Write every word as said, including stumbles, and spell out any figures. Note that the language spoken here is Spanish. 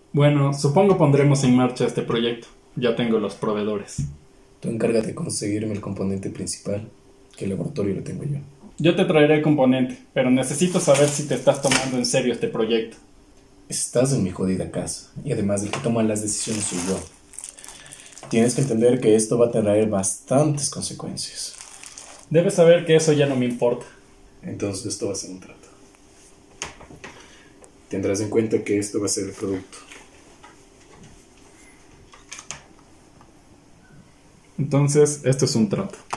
Bueno, supongo pondremos en marcha este proyecto. Ya tengo los proveedores. Tú encárgate de conseguirme el componente principal, que el laboratorio lo tengo yo. Yo te traeré el componente, pero necesito saber si te estás tomando en serio este proyecto. Estás en mi jodida casa, y además el que toma las decisiones soy yo. Tienes que entender que esto va a traer bastantes consecuencias. Debes saber que eso ya no me importa. Entonces esto va a ser un trato. Tendrás en cuenta que esto va a ser el producto. Entonces, esto es un trato.